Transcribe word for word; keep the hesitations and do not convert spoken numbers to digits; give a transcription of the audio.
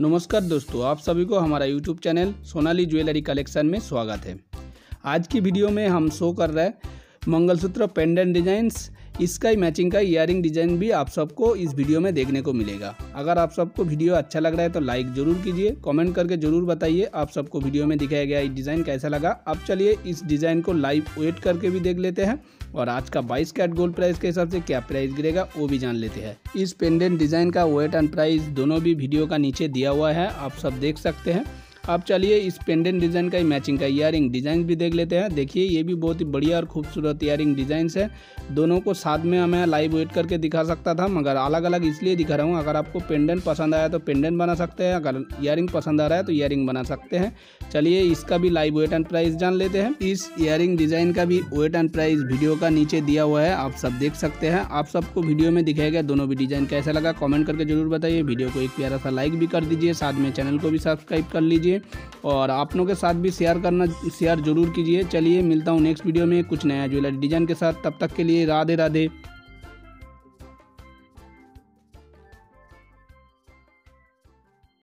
नमस्कार दोस्तों, आप सभी को हमारा YouTube channel Sonali jewellery collection में स्वागत है। आज की वीडियो में हम शो कर रहे हैं मंगलसूत्र पेंडेंट डिजाइन्स। इसका ही मैचिंग का ईयरिंग डिजाइन भी आप सबको इस वीडियो में देखने को मिलेगा। अगर आप सबको वीडियो अच्छा लग रहा है तो लाइक जरूर कीजिए, कमेंट करके जरूर बताइए आप सबको वीडियो में दिखाया गया डिज़ाइन कैसा लगा। अब चलिए इस डिज़ाइन को लाइव वेट करके भी देख लेते हैं और आज का बाईस कैरेट गोल्ड प्राइस के हिसाब से क्या प्राइस गिरेगा वो भी जान लेते हैं। इस पेंडेंट डिज़ाइन का वेट एंड प्राइस दोनों भी वीडियो का नीचे दिया हुआ है, आप सब देख सकते हैं। अब चलिए इस पेंडेंट डिज़ाइन का ही मैचिंग का ईयरिंग डिज़ाइन भी देख लेते हैं। देखिए ये भी बहुत ही बढ़िया और खूबसूरत ईयरिंग डिज़ाइंस है। दोनों को साथ में हमें लाइव वेट करके दिखा सकता था, मगर अलग अलग इसलिए दिखा रहा हूँ। अगर आपको पेंडेंट पसंद आया तो पेंडेंट बना सकते हैं, अगर ईयरिंग पसंद आ रहा है तो ईयरिंग बना सकते हैं। चलिए इसका भी लाइव वेट एंड प्राइस जान लेते हैं। इस ईयरिंग डिज़ाइन का भी वेट एंड प्राइस वीडियो का नीचे दिया हुआ है, आप सब देख सकते हैं। आप सबको वीडियो में दिखाया गया दोनों भी डिज़ाइन कैसा लगा कमेंट करके जरूर बताइए। वीडियो को एक प्यारा सा लाइक भी कर दीजिए, साथ में चैनल को भी सब्सक्राइब कर लीजिए और आप लोगों के साथ भी शेयर करना शेयर जरूर कीजिए। चलिए मिलता हूँ नेक्स्ट वीडियो में कुछ नया ज्वेलरी डिजाइन के साथ, तब तक के लिए राधे राधे।